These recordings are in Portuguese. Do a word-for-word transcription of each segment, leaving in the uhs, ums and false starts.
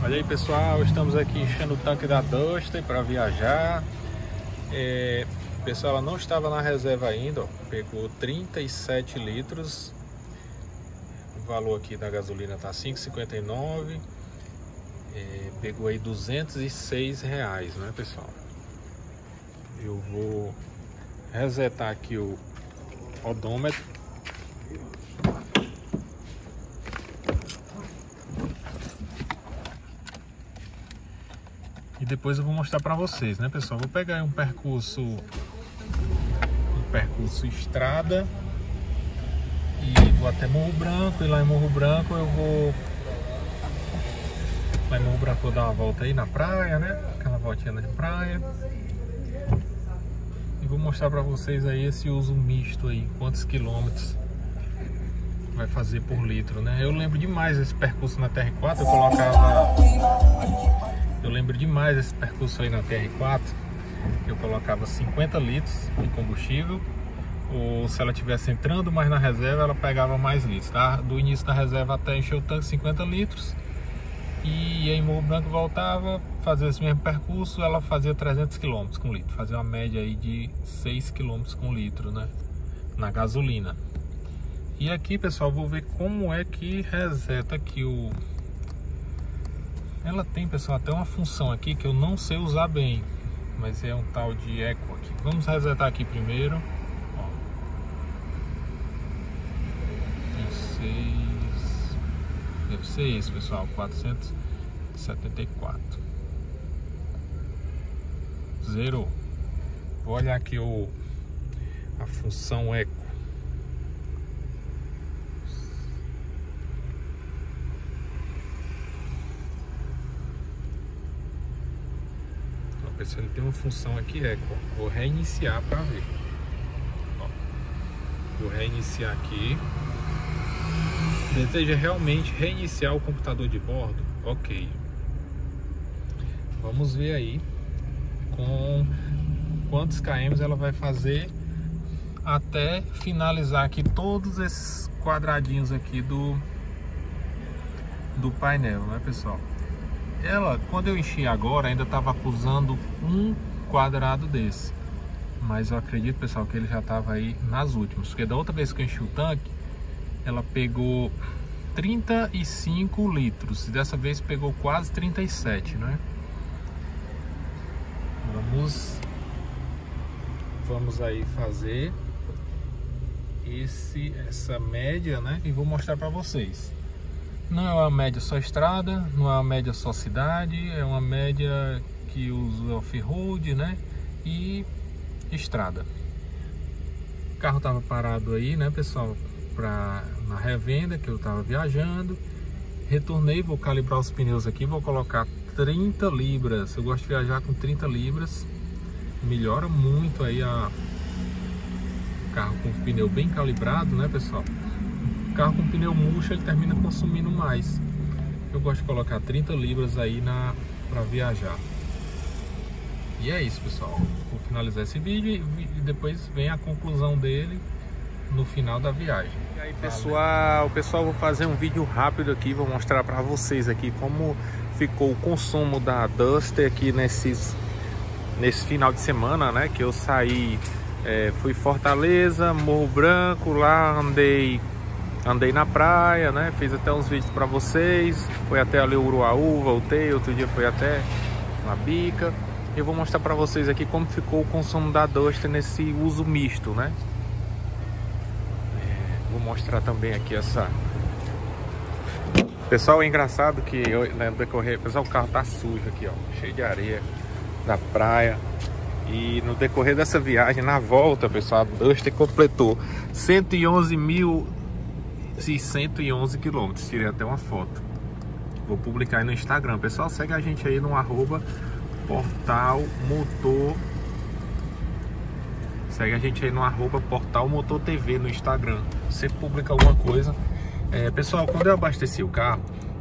Olha aí, pessoal, estamos aqui enchendo o tanque da Duster para viajar. É, pessoal, ela não estava na reserva ainda, ó, pegou trinta e sete litros. O valor aqui da gasolina tá cinco e cinquenta e nove. É, pegou aí duzentos e seis reais, né, pessoal? Eu vou resetar aqui o odômetro. E depois eu vou mostrar para vocês, né, pessoal? Vou pegar aí um percurso um percurso estrada e vou até Morro Branco, e lá em Morro Branco eu vou lá em Morro Branco vou dar uma volta aí na praia, né? Aquela voltinha de praia. E vou mostrar para vocês aí esse uso misto aí, quantos quilômetros vai fazer por litro, né? Eu lembro demais esse percurso na T R quatro, eu colocava Eu lembro demais esse percurso aí na T R quatro. Eu colocava cinquenta litros de combustível, ou se ela estivesse entrando mais na reserva, ela pegava mais litros, tá? Do início da reserva até encher o tanque, cinquenta litros. E aí em Morro Branco voltava, fazia esse mesmo percurso, ela fazia trezentos quilômetros com litro. Fazia uma média aí de seis quilômetros com litro, né? Na gasolina. E aqui, pessoal, vou ver como é que reseta aqui o... Ela tem, pessoal, até uma função aqui que eu não sei usar bem, mas é um tal de eco aqui. Vamos resetar aqui primeiro. Ó. seis. Deve ser isso, pessoal. quatrocentos e setenta e quatro. Zero. Vou olhar aqui o a função eco. Ele tem uma função aqui, eco. Vou reiniciar para ver. Ó, vou reiniciar aqui. Deseja realmente reiniciar o computador de bordo? Ok. Vamos ver aí com quantos km ela vai fazer até finalizar aqui todos esses quadradinhos aqui do do painel, né, pessoal? Ela, quando eu enchi agora, ainda estava acusando um quadrado desse. Mas eu acredito, pessoal, que ele já estava aí nas últimas. Porque da outra vez que eu enchi o tanque, ela pegou trinta e cinco litros. E dessa vez pegou quase trinta e sete, né? Vamos, vamos aí fazer esse, essa média, né? E vou mostrar para vocês. Não é uma média só estrada, não é uma média só cidade, é uma média que usa off-road, né? E estrada. O carro estava parado aí, né, pessoal, pra, na revenda, que eu estava viajando. Retornei, vou calibrar os pneus aqui, vou colocar trinta libras. Eu gosto de viajar com trinta libras. Melhora muito aí a... o carro com o pneu bem calibrado, né, pessoal? Carro com pneu murcho, ele termina consumindo mais. Eu gosto de colocar trinta libras aí na para viajar. E é isso, pessoal. Vou finalizar esse vídeo e depois vem a conclusão dele no final da viagem. E aí, pessoal, pessoal, vou fazer um vídeo rápido aqui, vou mostrar para vocês aqui como ficou o consumo da Duster aqui nesses nesse final de semana, né? Que eu saí, é, fui Fortaleza, Morro Branco, lá andei Andei na praia, né? Fiz até uns vídeos para vocês. Fui até ali o Uruaú, voltei. Outro dia fui até uma bica. E eu vou mostrar para vocês aqui como ficou o consumo da Duster nesse uso misto, né? É, vou mostrar também aqui essa... Pessoal, é engraçado que eu, né, no decorrer... Pessoal, o carro tá sujo aqui, ó. Cheio de areia da praia. E no decorrer dessa viagem, na volta, pessoal, a Duster completou cento e onze mil e cento e onze quilômetros. Tirei até uma foto. Vou publicar aí no Instagram. Pessoal, segue a gente aí no arroba Portal Motor. Segue a gente aí no arroba Portal Motor T V no Instagram. Sempre publica alguma coisa. É, pessoal, quando eu abasteci o carro,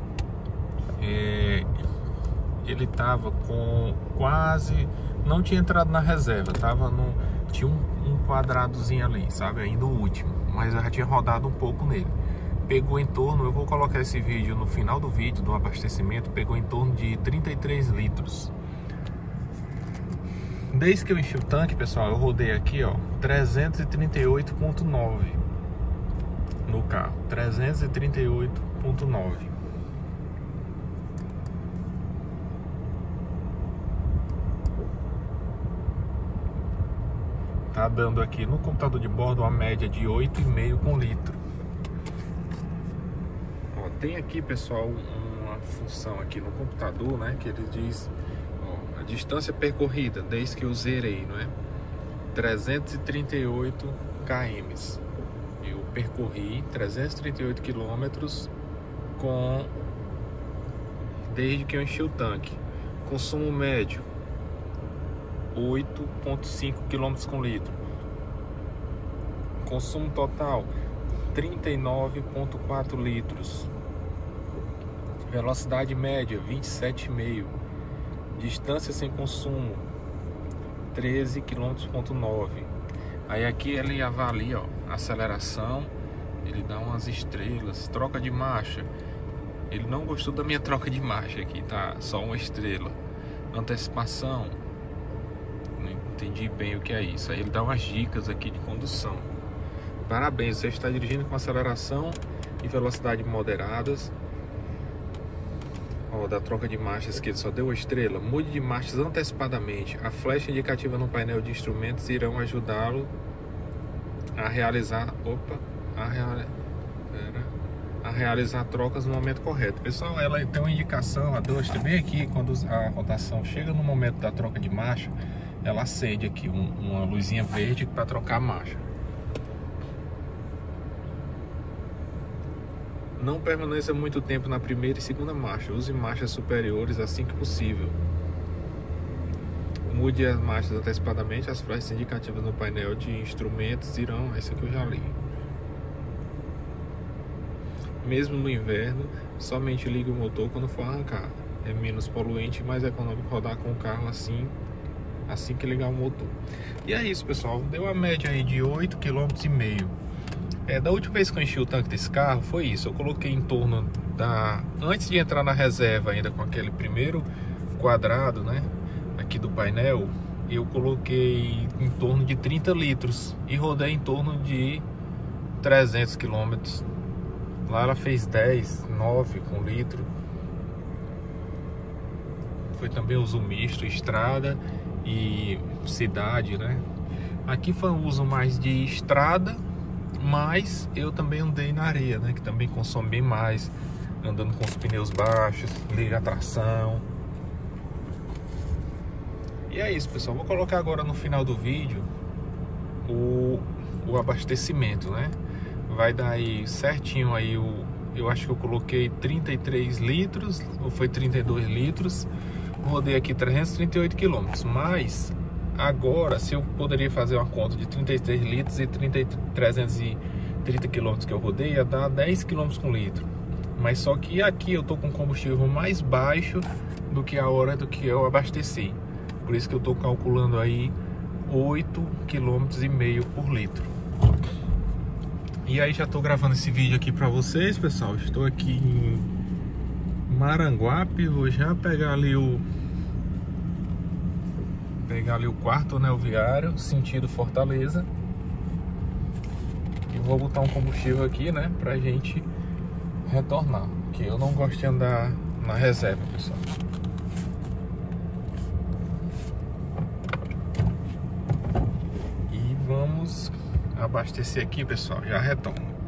é, ele tava com quase... Não tinha entrado na reserva. Tava no... Tinha um, um quadradozinho ali, sabe? Ainda o último. Mas eu já tinha rodado um pouco nele. pegou em torno, eu vou colocar esse vídeo no final do vídeo do abastecimento, pegou em torno de trinta e três litros. Desde que eu enchi o tanque, pessoal, eu rodei aqui, ó, trezentos e trinta e oito ponto nove no carro, trezentos e trinta e oito ponto nove. Tá dando aqui no computador de bordo uma média de oito vírgula cinco com litro. Ó, tem aqui, pessoal, uma função aqui no computador, né, que ele diz, ó, a distância percorrida desde que eu zerei, não é? trezentos e trinta e oito quilômetros. Eu percorri trezentos e trinta e oito quilômetros com desde que eu enchi o tanque. Consumo médio oito vírgula cinco quilômetros com litro. Consumo total trinta e nove vírgula quatro litros. Velocidade média vinte e sete vírgula cinco. Distância sem consumo treze quilômetros ponto nove. Aí aqui ele avalia, ó, aceleração, ele dá umas estrelas. Troca de marcha, ele não gostou da minha troca de marcha aqui, tá? Só uma estrela. Antecipação, não entendi bem o que é isso. Aí ele dá umas dicas aqui de condução. Parabéns, você está dirigindo com aceleração e velocidade moderadas. Ó, da troca de marchas que ele só deu uma estrela. Mude de marchas antecipadamente. A flecha indicativa no painel de instrumentos irão ajudá-lo a realizar opa, a, real, pera, a realizar trocas no momento correto. Pessoal, ela tem uma indicação, a duas bem aqui, quando a rotação chega no momento da troca de marcha, ela acende aqui um, uma luzinha verde para trocar a marcha. Não permaneça muito tempo na primeira e segunda marcha. Use marchas superiores assim que possível. Mude as marchas antecipadamente. As flechas indicativas no painel de instrumentos irão... Esse aqui eu já li. Mesmo no inverno, somente ligue o motor quando for arrancar. É menos poluente e mais econômico rodar com o carro assim, assim que ligar o motor. E é isso, pessoal. Deu a média aí de oito quilômetros e meio. É, da última vez que eu enchi o tanque desse carro, foi isso. Eu coloquei em torno da... Antes de entrar na reserva ainda com aquele primeiro quadrado, né, aqui do painel, eu coloquei em torno de trinta litros e rodei em torno de trezentos quilômetros. Lá ela fez dez, nove com litro. Foi também uso misto, estrada e cidade, né? Aqui foi um uso mais de estrada, mas eu também andei na areia, né, que também consome bem mais, andando com os pneus baixos, liga a tração. E é isso, pessoal. Vou colocar agora no final do vídeo o, o abastecimento, né? Vai dar aí certinho aí o... Eu acho que eu coloquei trinta e três litros, ou foi trinta e dois litros. Rodei aqui trezentos e trinta e oito quilômetros, mas... Agora, se eu poderia fazer uma conta de trinta e três litros e trezentos e trinta quilômetros que eu rodei, ia dar dez quilômetros com litro. Mas só que aqui eu tô com combustível mais baixo do que a hora do que eu abasteci. Por isso que eu tô calculando aí oito quilômetros e meio por litro. E aí já tô gravando esse vídeo aqui pra vocês, pessoal. Estou aqui em Maranguape. Vou já pegar ali o... Pegar ali o quarto anel viário, sentido Fortaleza. E vou botar um combustível aqui, né, pra gente retornar. Que eu não gosto de andar na reserva, pessoal. E vamos abastecer aqui, pessoal. Já retorno.